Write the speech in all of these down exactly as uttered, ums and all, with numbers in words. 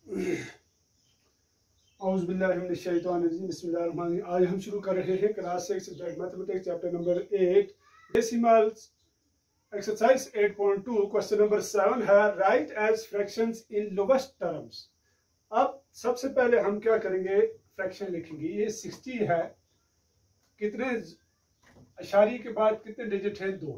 बिस्मिल्लाहिर्रहमानिर्रहीम। आज हम शुरू कर रहे हैं class six subject mathematics chapter number eight decimals exercise eight point two. Question number seven है write as fractions in lowest terms. अब सबसे पहले हम क्या करेंगे, फ्रैक्शन लिखेंगे। ये सिक्सटी है, कितने अशारी के बाद कितने डिजिट हैं? दो।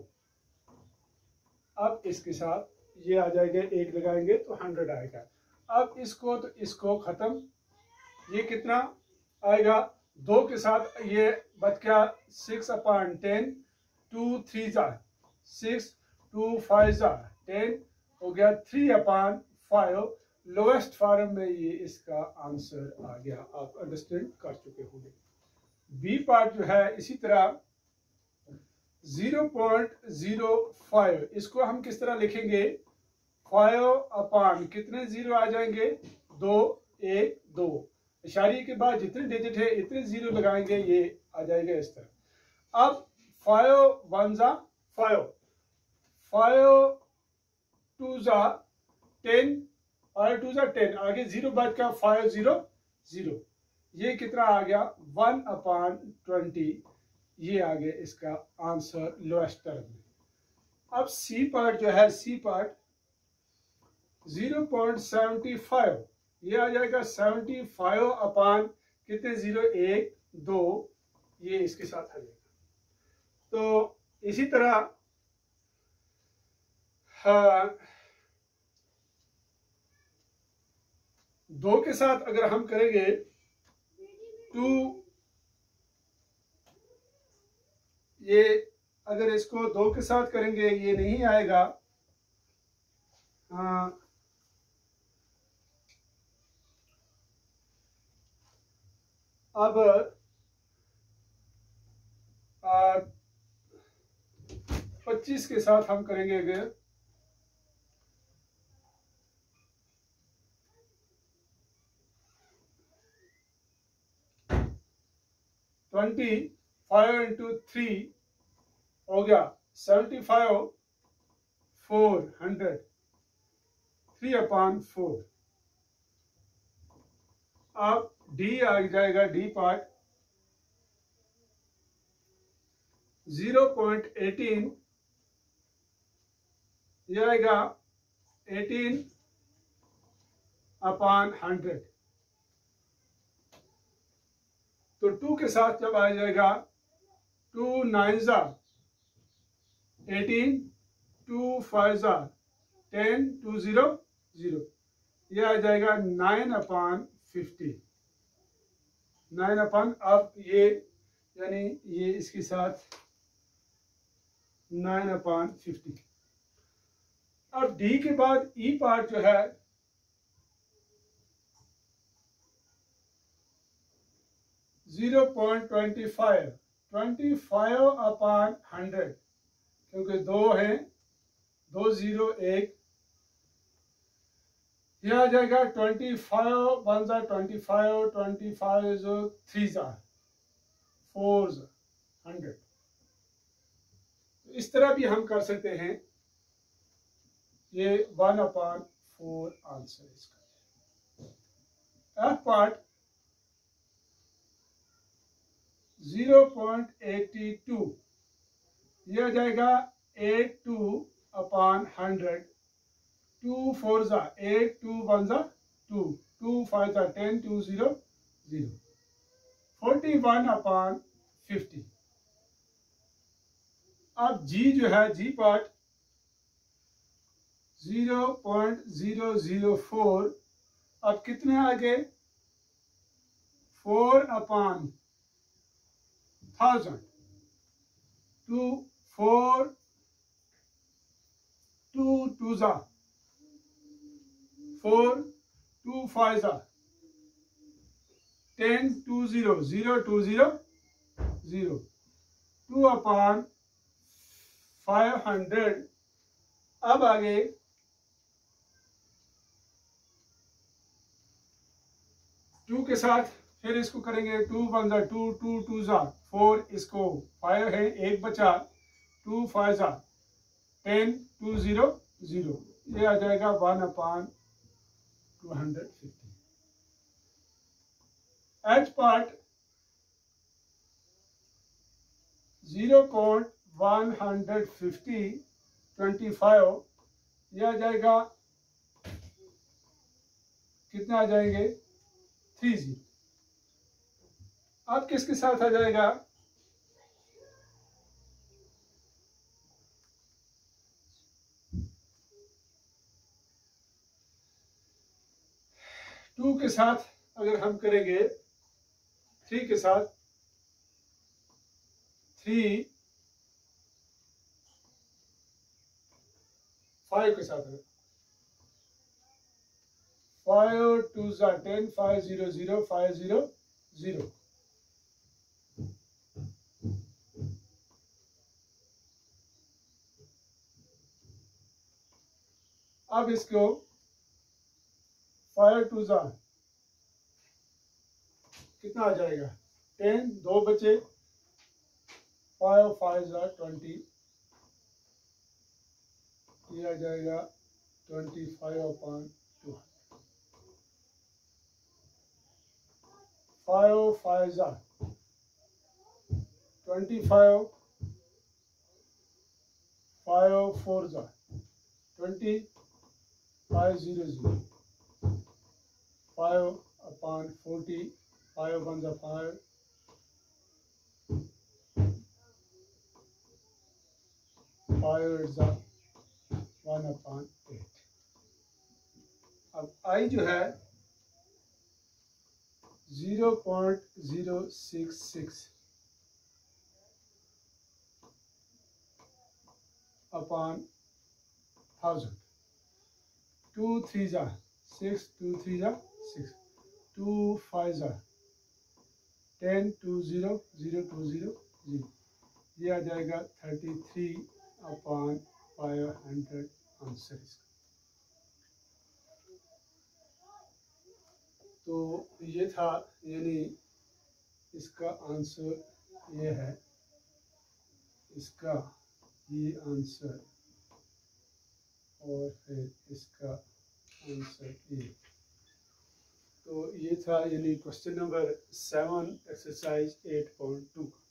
अब इसके साथ ये आ जाएगा, एक लगाएंगे तो हंड्रेड आएगा। अब इसको तो इसको खत्म, ये कितना आएगा? दो के साथ ये बच गया six upon ten, two three जा सिक्स, टू फाइव जा टेन, हो गया three upon five. Lowest form में ये इसका आंसर आ गया। आप अंडरस्टैंड कर चुके होंगे। बी पार्ट जो है इसी तरह ज़ीरो पॉइंट ज़ीरो फाइव, इसको हम किस तरह लिखेंगे? फाइव अपॉन कितने जीरो आ जाएंगे? दो, एक, दो। इशारे के बाद जितने डिजिट है इतने जीरो लगाएंगे, ये आ जाएगा इस तरह। अब फाइव वन जा फाइव, फाइव टू जा टेन, फाइव टू जा टेन, आगे जीरो बाद का फाइव जीरो जीरो, ये कितना आ गया? One upon twenty. ये आ गया इसका आंसर लोएस्ट टर्म में। अब सी पार्ट जो है, C part zero point seven five, ये आ जाएगा सेवेंटी फाइव अपॉन कितने जीरो? एक, दो, ये इसके साथ आ जाएगा। तो इसी तरह हाँ, दो के साथ अगर हम करेंगे टू, ये अगर इसको दो के साथ करेंगे ये नहीं आएगा। हाँ, अब पच्चीस के साथ हम करेंगे अगर ट्वेंटी फाइव इंटू थ्री हो गया seventy five, four hundred, three upon four. अब डी आ जाएगा, D part zero point eighteen, ये आएगा एटीन अपॉन हंड्रेड। तो टू के साथ जब आ जाएगा टू नाइन जा एटीन, टू फाइव जा टेन, टू जीरो जीरो, ये आ जाएगा nine upon fifty, nine upon. अब ये यानी ये इसके साथ नाइन अपॉन फिफ्टी। अब डी के बाद ई पार्ट जो है zero point twenty five, twenty five upon hundred, क्योंकि दो हैं, दो जीरो एक, यह आ जाएगा ट्वेंटी फाइव वन जा ट्वेंटी फाइव, ट्वेंटी फाइव जो थ्री जा फोर जा हंड्रेड। इस तरह भी हम कर सकते हैं। ये वन अपॉन फोर आंसर इसका। F part zero point eighty two, ये आ जाएगा eight two upon hundred, two four जा एट, टू वन जा टू, टू फाइव जा ten, two zero zero, forty one upon fifty. अब जी जो है, G part zero point zero zero four, अब कितने आ गए? Four upon thousand, two four, two two जा फोर, टू फाइव जा ten, two zero zero, two zero zero, two upon five hundred. अब आगे टू के साथ फिर इसको करेंगे, टू वन जा टू, टू टू जा फोर, इसको फाइव है, एक बचा, टू फाइव जा टेन, टू जीरो जीरो, ये आ जाएगा one upon two hundred fifty. H part zero point one hundred fifty twenty five, यह आ जाएगा, कितना आ जाएंगे थ्री जीरो. अब किसके साथ आ जाएगा, टू के साथ अगर हम करेंगे, थ्री के साथ, थ्री फाइव के साथ, फाइव टू जा ten, five zero zero, five zero zero. अब इसको फाइव टू जा कितना आ जाएगा, टेन, दो बचे, फाइव फाइव जा ट्वेंटी, ये आ जाएगा twenty five upon two hundred. Five five जा ट्वेंटी फाइव, फाइव फोर जा twenty, five zero zero, five upon forty, five one जा फाइव, फाइव एट जा वन अपॉन एट. अब आई जो है zero point zero six six upon thousand. Two three जा six, two three जा six, two five जा ten, two zero zero, two zero zero, ये आ जाएगा thirty three upon five hundred answer इसका. तो ये था, यानी इसका आंसर ये है, इसका ये आंसर, और फिर इसका आंसर ये. तो ये था यानी question number seven exercise eight point to.